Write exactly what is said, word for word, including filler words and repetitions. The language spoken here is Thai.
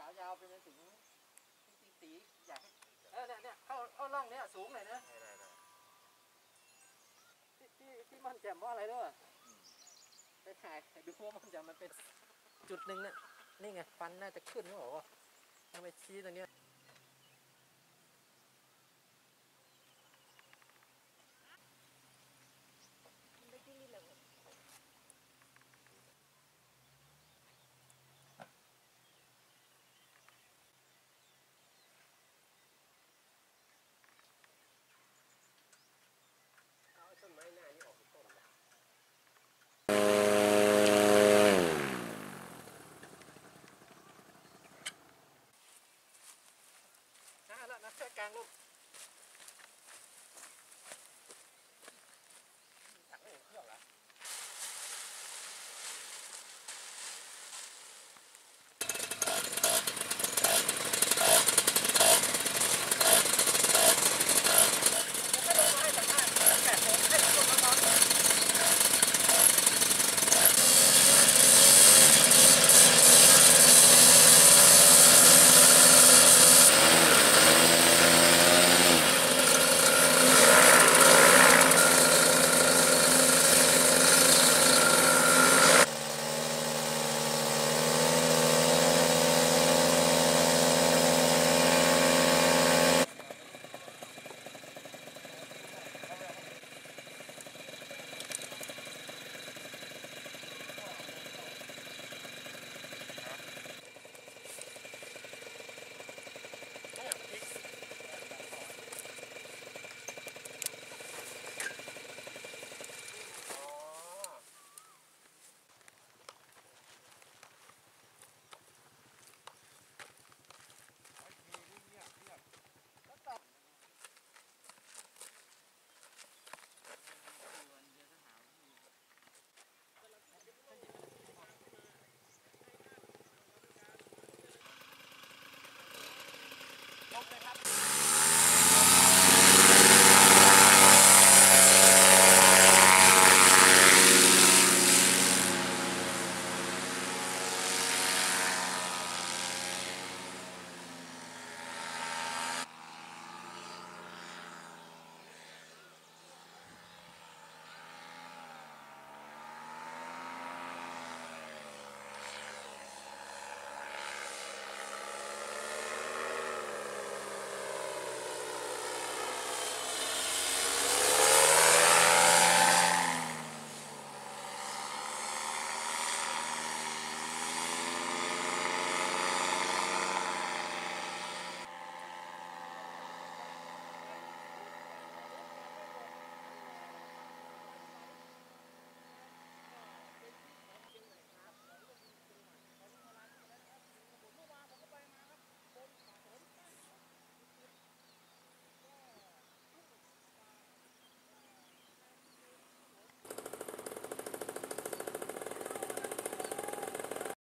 ายาวไปจนถึงตีตีอยากให้เออเนี่ยเนี่ยเข้าเข้าร่องเนี้ยสูงเลยนะได้ได้ที่ที่ที่มันแจ่มว่าอะไรด้วยไปถ่ายดูว่ามันจะมันเป็นจุดหนึ่งเนี่ยนี่ไงฟันน่าจะขึ้นหรือเปล่าทำไมชี้ตรงเนี้ย